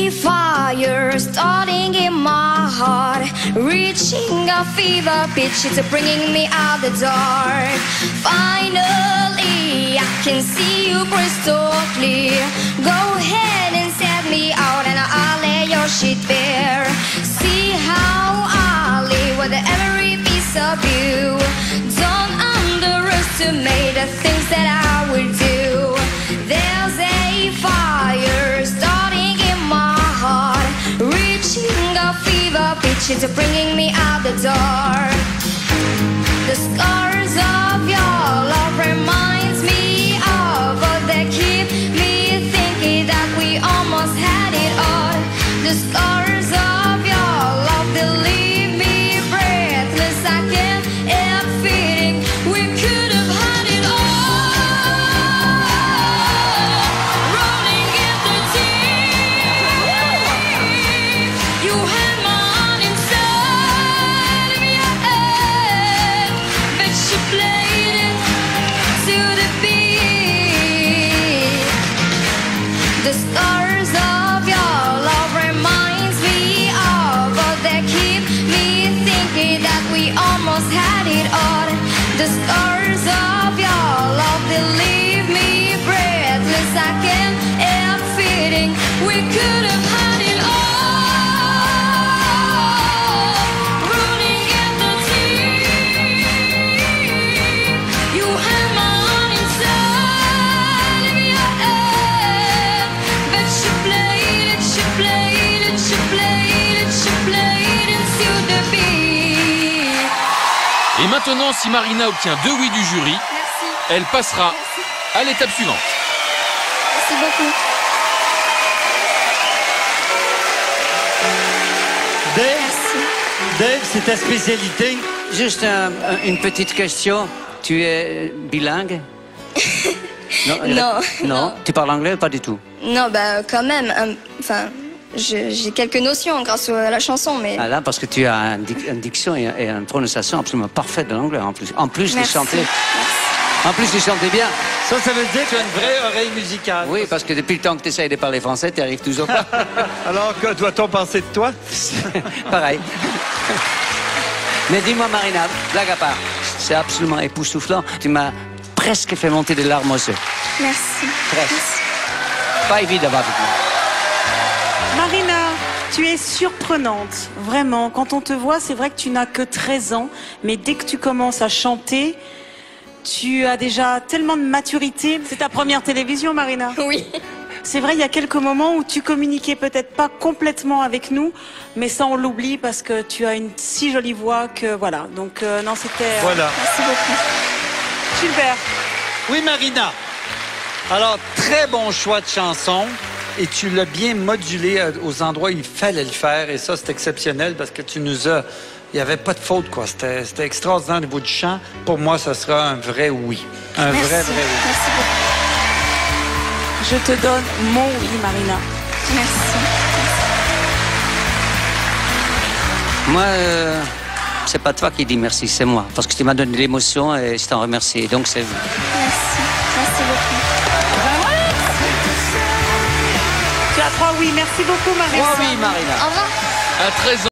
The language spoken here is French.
a fire starting in my heart, reaching a fever pitch, it's bringing me out the dark. Finally, I can see you crystal clear. Go ahead and set me out and I'll lay your shit bare. See how I live with every piece of you. Don't underestimate the things that I will do. There's a fire starting in my heart, reaching a fever pitch, it's bringing me out the dark. The scars of your love reminds me of, but they keep me thinking that we almost had it all. The scars of your love, they leave me breathless. I can't help feeling we could have had it all. Rolling in the deep, you had my heart inside of your head, but you played it to the beat. The scars of your love reminds me of, but they keep me thinking that we almost had it all. The scars of your love, they leave me breathless. I can't help feeling we could have had it all. Rolling in the deep, you had my heart inside of your head, but you played it, you played it, you played it, you played it to the beat. Et maintenant, si Marina obtient 2 oui du jury, Merci. elle passera à l'étape suivante. Merci beaucoup. Dave, c'est ta spécialité? Juste une petite question. Tu es bilingue? Non. Non. Tu parles anglais ou pas du tout? Non, bah quand même. Enfin, j'ai quelques notions grâce à la chanson, mais. Ah là, parce que tu as une diction et une prononciation absolument parfaite de l'anglais en plus. En plus de chanter. En plus de chanter bien. Ça veut dire que tu as une vraie oreille musicale. Oui, parce que depuis le temps que tu essayes de parler français, tu n'y arrives toujours pas. Alors, que doit-on penser de toi? Pareil. Mais dis-moi, Marina, blague à part, c'est absolument époustouflant. Tu m'as presque fait monter des larmes aux yeux. Merci. Presque. Pas évident avec moi. Marina, tu es surprenante, vraiment. Quand on te voit, c'est vrai que tu n'as que 13 ans, mais dès que tu commences à chanter, tu as déjà tellement de maturité. C'est ta première télévision, Marina? Oui. C'est vrai, il y a quelques moments où tu communiquais peut-être pas complètement avec nous, mais ça on l'oublie parce que tu as une si jolie voix que voilà. Donc non, c'était... Voilà. Merci beaucoup. Super. Oui, Marina. Alors, très bon choix de chanson. Et tu l'as bien modulé aux endroits où il fallait le faire. Et ça, c'est exceptionnel parce que tu nous as... Il n'y avait pas de faute, quoi. C'était extraordinaire au niveau du chant. Pour moi, ça sera un vrai oui. Un Merci. vrai oui. Merci beaucoup. Je te donne mon oui, Marina. Merci. Moi, c'est pas toi qui dis merci, c'est moi. Parce que tu m'as donné de l'émotion et je t'en remercie. Donc c'est vous. Merci. Merci beaucoup. Tu as 3 oui. Merci beaucoup, Marina. Oui, Marina. Au revoir. À 13 ans.